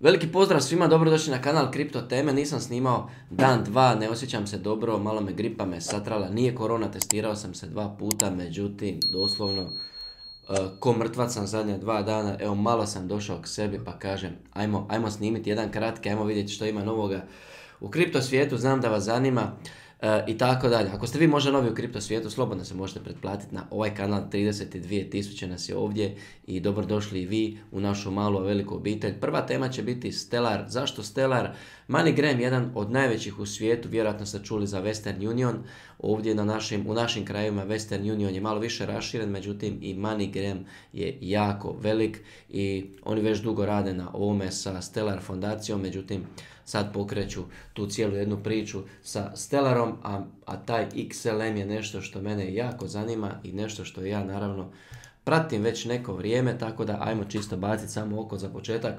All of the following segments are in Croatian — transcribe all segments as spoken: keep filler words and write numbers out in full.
Veliki pozdrav svima, dobrodošli na kanal Kripto teme. Nisam snimao dan, dva, ne osjećam se dobro, malo me gripa me satrala. Nije korona, testirao sam se dva puta, međutim, doslovno, uh, ko mrtvac sam zadnja dva dana. Evo, malo sam došao k sebi pa kažem, ajmo, ajmo snimiti jedan kratki, ajmo vidjeti što ima novoga u kripto svijetu, znam da vas zanima. Uh, i tako dalje. Ako ste vi možda novi u kripto svijetu, slobodno se možete pretplatiti na ovaj kanal, trideset dvije tisuće nas je ovdje i dobrodošli i vi u našu malu veliku obitelj. Prva tema će biti Stellar. Zašto Stellar? MoneyGram, jedan od najvećih u svijetu, vjerojatno ste čuli za Western Union, ovdje na našim, u našim krajevima Western Union je malo više raširen, međutim i MoneyGram je jako velik i oni već dugo rade na ovome sa Stellar fondacijom, međutim sad pokreću tu cijelu jednu priču sa Stellarom, a, a taj X L M je nešto što mene jako zanima i nešto što ja naravno pratim već neko vrijeme, tako da ajmo čisto baciti samo oko za početak.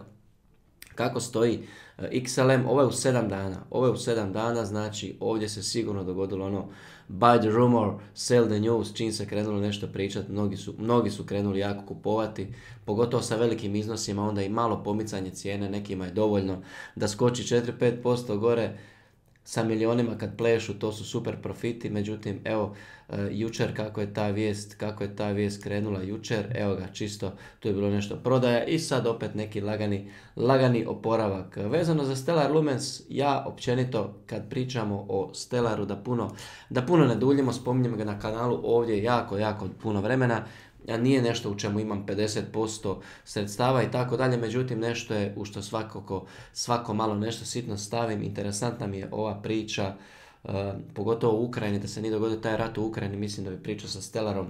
Kako stoji uh, X L M? Ovo je u sedam dana. Ovo je u sedam dana, znači ovdje se sigurno dogodilo ono buy the rumor, sell the news, čim se krenulo nešto pričati, mnogi su, mnogi su krenuli jako kupovati, pogotovo sa velikim iznosima, onda i malo pomicanje cijene, nekima je dovoljno da skoči četiri do pet posto gore. Sa milionima kad plešu, to su super profiti, međutim, evo, uh, jučer kako je ta vijest, kako je ta vijest krenula jučer, evo ga, čisto, tu je bilo nešto prodaja i sad opet neki lagani, lagani oporavak. Vezano za Stellar Lumens, ja općenito kad pričamo o Stellaru, da puno, da puno ne duljimo, spominjem ga na kanalu ovdje jako, jako puno vremena, a nije nešto u čemu imam pedeset posto sredstava i tako dalje, međutim nešto je u što svakako, svako malo nešto sitno stavim. Interesantna mi je ova priča, uh, pogotovo u Ukrajini, da se nije dogodio taj rat u Ukrajini, mislim da bi priča sa Stellarom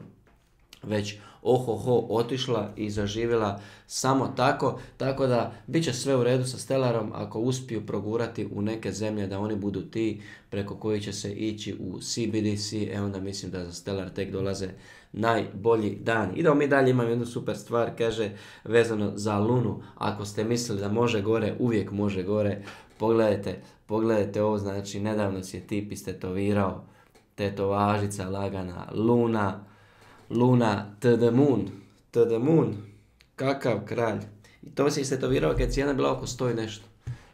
već ohoho otišla i zaživjela samo tako, tako da bit će sve u redu sa Stellarom ako uspiju progurati u neke zemlje da oni budu ti preko koji će se ići u C B D C, e onda mislim da za Stellar tek dolaze najbolji dan. Idemo mi dalje, imam jednu super stvar, kaže vezano za Lunu, ako ste mislili da može gore, uvijek može gore, pogledajte, pogledajte ovo, znači nedavno si je tip istetovirao, tetovažica lagana, Luna, Luna to the moon, to the moon, kakav kralj. I to si istetovirao kad je cijena bila oko sto i nešto.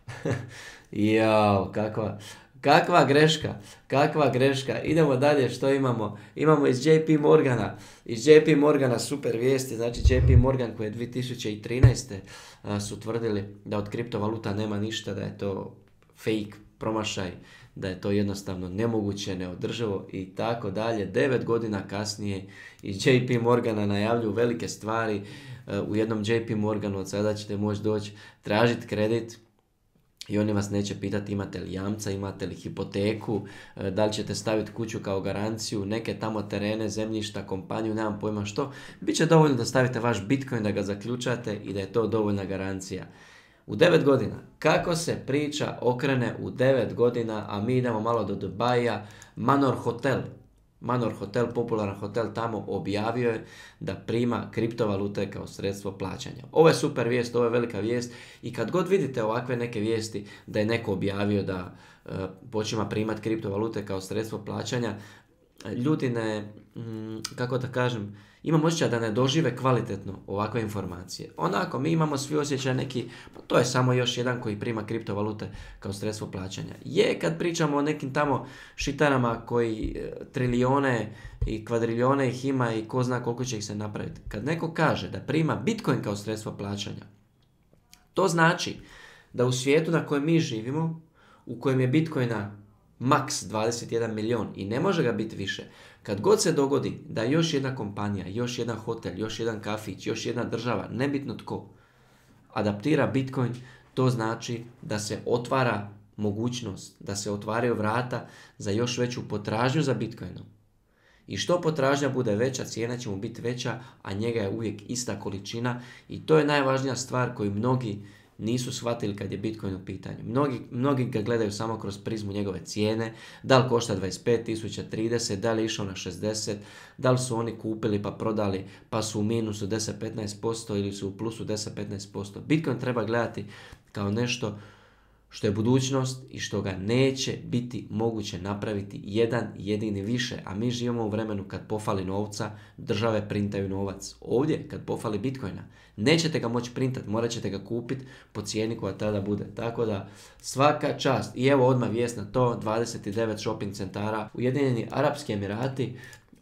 Jao, kakva, kakva greška, kakva greška. Idemo dalje, što imamo? Imamo iz J P Morgana, iz J P Morgana super vijesti, znači J P Morgan koji je dvije tisuće trinaeste a, su tvrdili da od kriptovaluta nema ništa, da je to fake, promašaj, da je to jednostavno nemoguće, neodrživo i tako dalje. Devet godina kasnije iz J P Morgana najavljuju velike stvari. U jednom J P Morganu od sada ćete moći doći tražiti kredit i oni vas neće pitati imate li jamca, imate li hipoteku, da li ćete staviti kuću kao garanciju, neke tamo terene, zemljišta, kompaniju, nemam pojma što. Biće dovoljno da stavite vaš Bitcoin, da ga zaključate i da je to dovoljna garancija. U devet godina. Kako se priča okrene u devet godina, a mi idemo malo do Dubaija. Manor Hotel, Manor Hotel, popularan hotel tamo, objavio je da prima kriptovalute kao sredstvo plaćanja. Ovo je super vijest, ovo je velika vijest i kad god vidite ovakve neke vijesti da je neko objavio da uh, počima primati kriptovalute kao sredstvo plaćanja, ljudi ne, mm, kako da kažem, imam osjećaj da ne dožive kvalitetno ovakve informacije. Onako, mi imamo svi osjećaj neki, pa to je samo još jedan koji prima kriptovalute kao sredstvo plaćanja. Je kad pričamo o nekim tamo šitarama koji e, trilijone i kvadrilijone ih ima i ko zna koliko će ih se napraviti. Kad neko kaže da prima Bitcoin kao sredstvo plaćanja, to znači da u svijetu na kojem mi živimo, u kojem je Bitcoina maks dvadeset jedan milion i ne može ga biti više. Kad god se dogodi da još jedna kompanija, još jedan hotel, još jedan kafić, još jedna država, nebitno tko, adaptira Bitcoin, to znači da se otvara mogućnost, da se otvaraju vrata za još veću potražnju za Bitcoinom. I što potražnja bude veća, cijena će mu biti veća, a njega je uvijek ista količina i to je najvažnija stvar koju mnogi nisu shvatili kad je Bitcoin u pitanju. Mnogi, mnogi ga gledaju samo kroz prizmu njegove cijene, da li košta dvadeset pet tisuća, trideset, da li je išao na šezdeset, da li su oni kupili pa prodali pa su u minusu deset do petnaest posto ili su u plusu deset do petnaest posto. Bitcoin treba gledati kao nešto što je budućnost i što ga neće biti moguće napraviti jedan jedini više. A mi živimo u vremenu kad pofali novca, države printaju novac. Ovdje, kad pofali Bitcoina, nećete ga moći printati, morat ćete ga kupiti po cijeni koja tada bude. Tako da, svaka čast. I evo odmah vijest na to, dvadeset devet shopping centara, Ujedinjeni Arapski Emirati,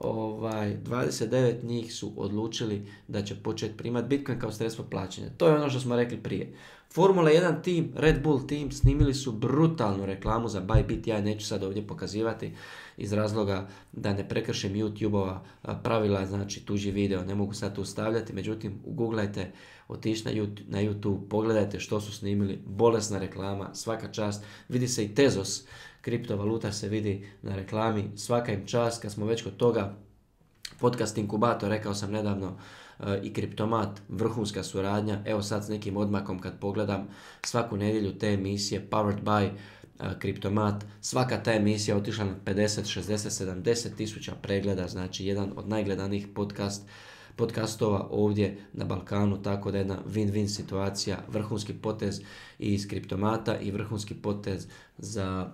Ovaj, dvadeset devet njih su odlučili da će početi primati Bitcoin kao sredstvo plaćanja. To je ono što smo rekli prije. Formula jedan tim, Red Bull tim, snimili su brutalnu reklamu za Bybit, ja neću sad ovdje pokazivati iz razloga da ne prekršim YouTube-ova pravila, znači tuđi video, ne mogu sad tu stavljati, međutim, uguglajte, otišli na YouTube, na YouTube, pogledajte što su snimili, bolesna reklama, svaka čast, vidi se i Tezos, kriptovaluta se vidi na reklami, svaka im čast. Kad smo već kod toga, podcast Inkubator, rekao sam nedavno, i Kriptomat, vrhunska suradnja. Evo sad s nekim odmakom kad pogledam svaku nedjelju te emisije Powered by Kriptomat, svaka ta emisija otišla na pedeset, šezdeset, sedamdeset tisuća pregleda, znači jedan od najgledanijih podcast podcastova ovdje na Balkanu, tako da jedna win-win situacija, vrhunski potez i iz Kriptomata i vrhunski potez za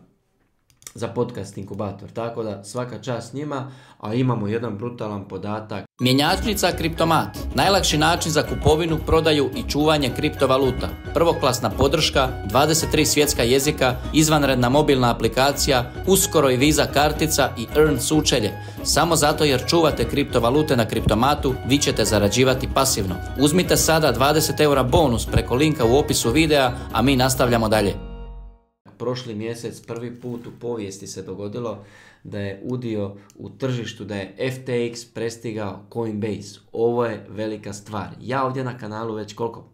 za podcast Inkubator. Tako da svaka čast njima, a imamo jedan brutalan podatak. Mjenjačnica Kriptomat. Najlakši način za kupovinu, prodaju i čuvanje kriptovaluta. Prvoklasna podrška, dvadeset tri svjetska jezika, izvanredna mobilna aplikacija, uskoro i Visa kartica i Earn sučelje. Samo zato jer čuvate kriptovalute na Kriptomatu, vi ćete zarađivati pasivno. Uzmite sada dvadeset eura bonus preko linka u opisu videa, a mi nastavljamo dalje. Prošli mjesec prvi put u povijesti se dogodilo da je udio u tržištu, da je F T X prestigao Coinbase. Ovo je velika stvar. Ja ovdje na kanalu već koliko?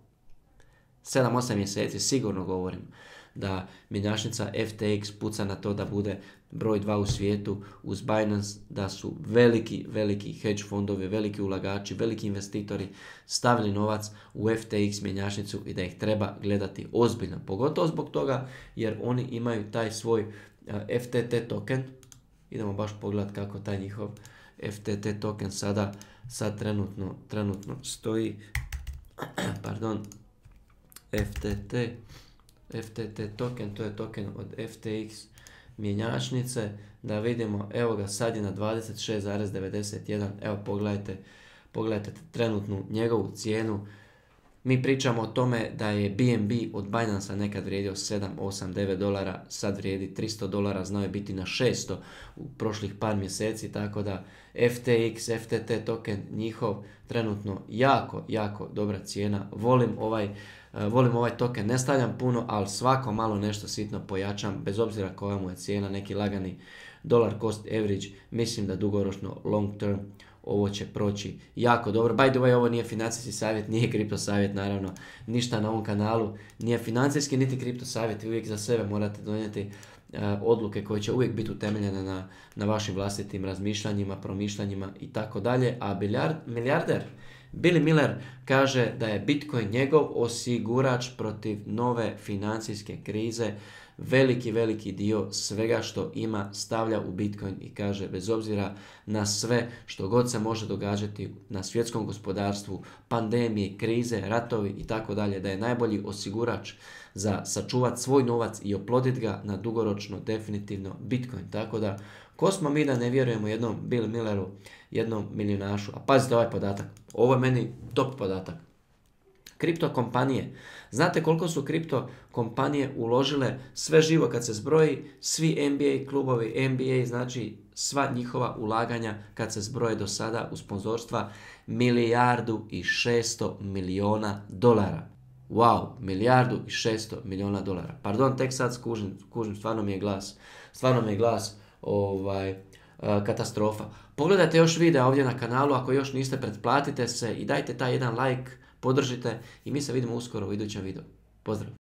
sedam osam mjeseci sigurno govorim da mjenjačnica F T X puca na to da bude broj dva u svijetu uz Binance, da su veliki, veliki hedge fondovi, veliki ulagači, veliki investitori stavili novac u F T X mjenjačnicu i da ih treba gledati ozbiljno. Pogotovo zbog toga jer oni imaju taj svoj F T T token. Idemo baš pogledati kako taj njihov F T T token sada sad trenutno, trenutno stoji. Pardon, F T T F T T token, to je token od F T X mjenjačnice, da vidimo, evo ga, sad je na dvadeset šest zarez devedeset jedan, evo pogledajte, pogledajte trenutnu njegovu cijenu. Mi pričamo o tome da je B N B od Binance nekad vrijedio sedam, osam, devet dolara, sad vrijedi tristo dolara, znao je biti na šesto u prošlih par mjeseci, tako da F T X, F T T token njihov trenutno jako, jako dobra cijena. Volim ovaj, uh, volim ovaj token, ne stavljam puno, ali svako malo nešto sitno pojačam, bez obzira koja mu je cijena, neki lagani dollar cost average, mislim da dugoročno, long term, ovo će proći jako dobro. By the way, ovo nije financijski savjet, nije kripto savjet, naravno, ništa na ovom kanalu nije financijski niti kripto savjet, uvijek za sebe morate donijeti uh, odluke koje će uvijek biti utemeljene na, na vašim vlastitim razmišljanjima, promišljanjima i tako dalje. A biljard, milijarder Billy Miller kaže da je Bitcoin njegov osigurač protiv nove financijske krize. Veliki, veliki dio svega što ima stavlja u Bitcoin i kaže, bez obzira na sve što god se može događati na svjetskom gospodarstvu, pandemije, krize, ratovi i tako dalje, da je najbolji osigurač za sačuvati svoj novac i oploditi ga na dugoročno definitivno Bitcoin. Tako da, ko smo mi da ne vjerujemo jednom Bill Milleru, jednom milijunašu? A pazite ovaj podatak, ovo je meni top podatak. Kripto kompanije. Znate koliko su kripto kompanije uložile sve živo kad se zbroji, svi N B A klubovi, N B A, znači sva njihova ulaganja kad se zbroje do sada u sponzorstva, milijardu i šesto milijuna dolara. Wow, milijardu i šesto milijuna dolara. Pardon, tek sad skužim, skužim, stvarno mi je glas, stvarno mi je glas, ovaj, katastrofa. Pogledajte još videa ovdje na kanalu, ako još niste, pretplatite se i dajte taj jedan like, podržite i mi se vidimo uskoro u idućem videu. Pozdrav!